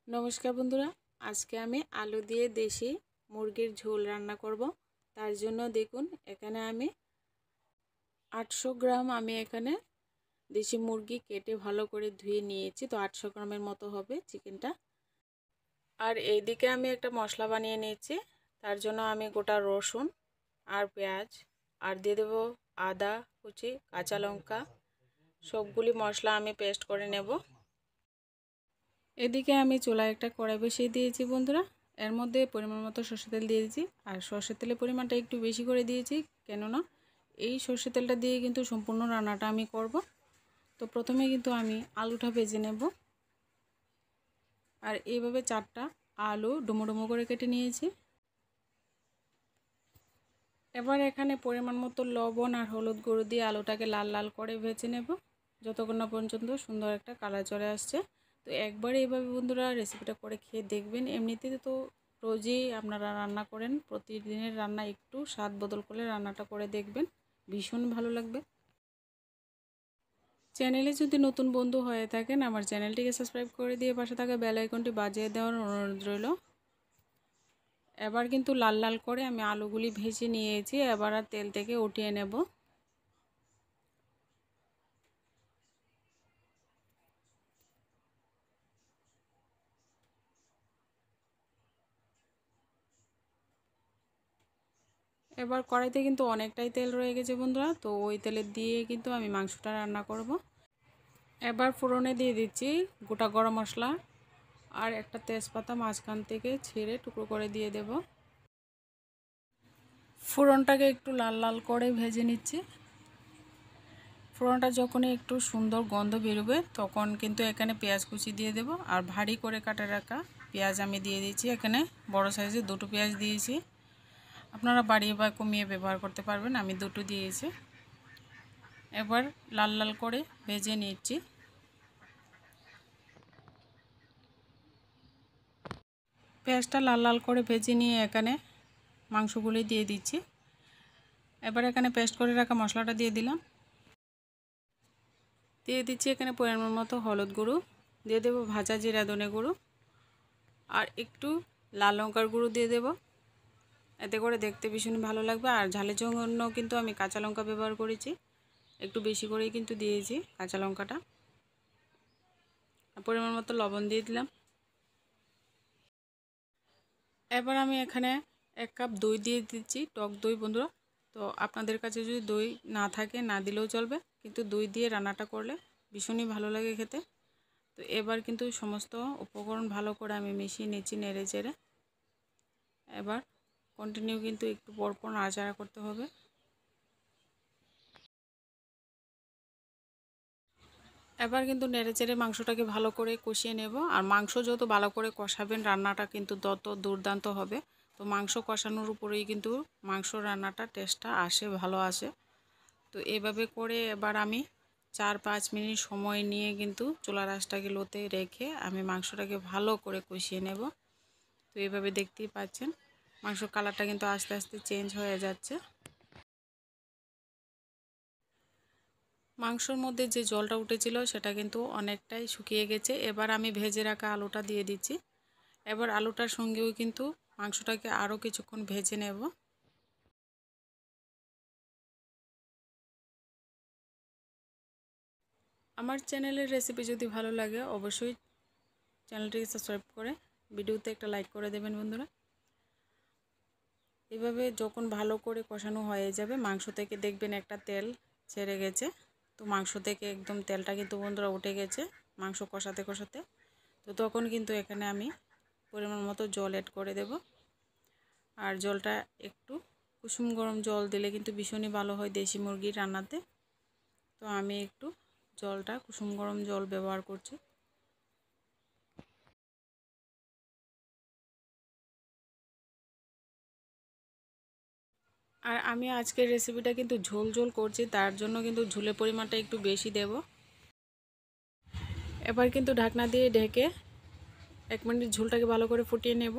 নমস্কার বন্ধুরা, আজকে আমি আলু দিয়ে দেশি মুরগির ঝোল রান্না করব। তার জন্য দেখুন এখানে আমি 800 গ্রাম এখানে দেশি মুরগি কেটে ভালো করে ধুয়ে নিয়েছি। তো 800 গ্রামের মতো হবে চিকেনটা। আর এইদিকে আমি একটা মশলা বানিয়ে নিয়েছি। তার জন্য আমি গোটা রসুন আর পেঁয়াজ আর দিয়ে দেবো আদা কুচি, কাঁচা লঙ্কা, সবগুলি মশলা আমি পেস্ট করে নেব। এদিকে আমি চুলায় একটা কড়াই বসিয়ে দিয়েছি বন্ধুরা। এর মধ্যে পরিমাণ মতো সরষের তেল দিয়ে দিয়েছি। আর সরষের তেলের পরিমাণটা একটু বেশি করে দিয়েছি, কেননা এই সরষের তেলটা দিয়ে কিন্তু সম্পূর্ণ রান্নাটা আমি করব। তো প্রথমে কিন্তু আমি আলুটা ভেজে নেব। আর এইভাবে 4টা আলু ডুমো ডুমো করে কেটে নিয়েছি। এবার এখানে পরিমাণ মতো লবণ আর হলুদ গুঁড়ো দিয়ে আলুটাকে লাল লাল করে ভেজে নেব, যতক্ষণ না পর্যন্ত সুন্দর একটা কালার চলে আসছে। তো একবার এইভাবে বন্ধুরা রেসিপিটা করে খেয়ে দেখবেন। এমনিতে তো রোজই আপনারা রান্না করেন, প্রতিদিনের রান্না একটু স্বাদ বদল করে রান্নাটা করে দেখবেন, ভীষণ ভালো লাগবে। চ্যানেলে যদি নতুন বন্ধু হয়ে থাকেন আমার চ্যানেলটিকে সাবস্ক্রাইব করে দিয়ে পাশে থাকা বেল আইকনটি বাজিয়ে দেওয়ার অনুরোধ রইল। এবার কিন্তু লাল লাল করে আমি আলুগুলি ভেজে নিয়েছি। এবার আর তেল থেকে উঠিয়ে নেব। এবার কড়াইতে কিন্তু অনেকটাই তেল রয়ে গেছে বন্ধুরা। তো ওই তেলের দিয়ে কিন্তু আমি মাংসটা রান্না করব। এবার ফোড়নে দিয়ে দিচ্ছি গোটা গরম মশলা আর একটা তেজপাতা মাঝখান থেকে ছিঁড়ে টুকরো করে দিয়ে দেব। ফোড়নটাকে একটু লাল লাল করে ভেজে নিচ্ছি। ফোড়নটা যখনই একটু সুন্দর গন্ধ বেরোবে তখন কিন্তু এখানে পেঁয়াজ কুচি দিয়ে দেব। আর ভারী করে কাটা রাখা পেঁয়াজ আমি দিয়ে দিয়েছি। এখানে বড় সাইজের 2টো পেঁয়াজ দিয়েছি, আপনারা বাড়িয়ে বা কমিয়ে ব্যবহার করতে পারবেন। আমি 2টো দিয়েছি। এবার লাল লাল করে ভেজে নিচ্ছি। পেঁয়াজটা লাল লাল করে ভেজে নিয়ে এখানে মাংসগুলি দিয়ে দিচ্ছি। এবার এখানে পেস্ট করে রাখা মশলাটা দিয়ে দিলাম। দিয়ে দিচ্ছি এখানে পরিমাণ মতো হলুদ গুঁড়ো, দিয়ে দেবো ভাজা জিরা ধনে গুঁড়ো আর একটু লাল লঙ্কার গুঁড়ো দিয়ে দেব। এতে করে দেখতে ভীষণ ভালো লাগবে। আর ঝালের জন্য কিন্তু আমি কাঁচা লঙ্কা ব্যবহার করেছি, একটু বেশি করেই কিন্তু দিয়েছি কাঁচা লঙ্কাটা। পরিমাণ মতো লবণ দিয়ে দিলাম। এবার আমি এখানে 1 কাপ দই দিয়ে দিচ্ছি, টক দই বন্ধুরা। তো আপনাদের কাছে যদি দই না থাকে না দিলেও চলবে, কিন্তু দই দিয়ে রান্নাটা করলে ভীষণই ভালো লাগে খেতে। তো এবার কিন্তু সমস্ত উপকরণ ভালো করে আমি মিশিয়ে নিচ্ছি নেড়ে চেড়ে। এবার কন্টিনিউ কিন্তু একটু পরপর নাড়াচাড়া করতে হবে। এবার কিন্তু নেড়ে চেড়ে মাংসটাকে ভালো করে কষিয়ে নেব। আর মাংস যত ভালো করে কষাবেন রান্নাটা কিন্তু তত দুর্দান্ত হবে। তো মাংস কষানোর উপরেই কিন্তু মাংস রান্নাটা টেস্টটা আসে, ভালো আসে। তো এভাবে করে এবার আমি 4-5 মিনিট সময় নিয়ে কিন্তু চুলার আঁচটাকে লোতে রেখে আমি মাংসটাকে ভালো করে কষিয়ে নেব। তো এইভাবে দেখতেই পাচ্ছেন মাংসর কালারটা কিন্তু আস্তে আস্তে চেঞ্জ হয়ে যাচ্ছে। মাংসর মধ্যে যে জলটা উঠেছিল সেটা কিন্তু অনেকটাই শুকিয়ে গেছে। এবার আমি ভেজে রাখা আলুটা দিয়ে দিচ্ছি। এবার আলুটার সঙ্গেও কিন্তু মাংসটাকে আরও কিছুক্ষণ ভেজে নেব। আমার চ্যানেলের রেসিপি যদি ভালো লাগে অবশ্যই চ্যানেলটিকে সাবস্ক্রাইব করে ভিডিওতে একটা লাইক করে দেবেন বন্ধুরা। এভাবে যখন ভালো করে কষানো হয়ে যাবে মাংস থেকে দেখবেন একটা তেল ছেড়ে গেছে। তো মাংস থেকে একদম তেলটা কিন্তু বন্ধুরা উঠে গেছে মাংস কষাতে কষাতে। তো তখন কিন্তু এখানে আমি পরিমাণ মতো জল অ্যাড করে দেব। আর জলটা একটু কুসুম গরম জল দিলে কিন্তু ভীষণই ভালো হয় দেশি মুরগির রান্নাতে। তো আমি একটু জলটা কুসুম গরম জল ব্যবহার করছি। আর আমি আজকের রেসিপিটা কিন্তু ঝোল ঝোল করছি, তার জন্য কিন্তু ঝোলের পরিমাণটা একটু বেশি দেব। এবার কিন্তু ঢাকনা দিয়ে ঢেকে 1 মিনিট ঝোলটাকে ভালো করে ফুটিয়ে নেব।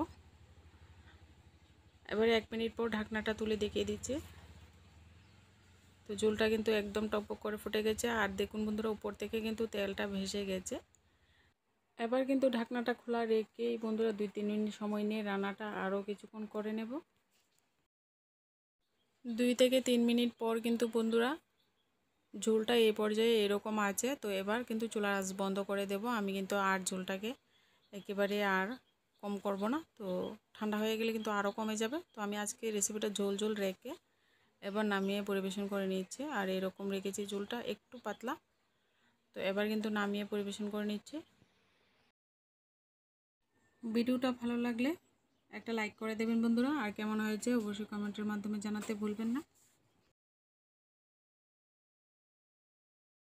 এবারে 1 মিনিট পর ঢাকনাটা তুলে দেখিয়ে দিচ্ছি। তো ঝোলটা কিন্তু একদম টকবক করে ফুটে গেছে। আর দেখুন বন্ধুরা উপর থেকে কিন্তু তেলটা ভেসে গেছে। এবার কিন্তু ঢাকনাটা খোলা রেখেই বন্ধুরা 2-3 মিনিট সময় নিয়ে রান্নাটা আরও কিছুক্ষণ করে নেব। 2 থেকে 3 মিনিট পর কিন্তু বন্ধুরা ঝোলটা এই পর্যায়ে এরকম আছে। তো এবার কিন্তু চুলার আঁচ বন্ধ করে দেব। আমি কিন্তু আর ঝোলটাকে একেবারে আর কম করব না, তো ঠান্ডা হয়ে গেলে কিন্তু আরও কমে যাবে। তো আমি আজকে রেসিপিটা ঝোল ঝোল রেখে এবার নামিয়ে পরিবেশন করে নিচ্ছি। আর এরকম রেখেছি ঝোলটা একটু পাতলা। তো এবার কিন্তু নামিয়ে পরিবেশন করে নিচ্ছি। ভিডিওটা ভালো লাগলে একটা লাইক করে দেবেন বন্ধুরা, আর কেমন হয়েছে অবশ্যই কমেন্টের মাধ্যমে জানাতে ভুলবেন না।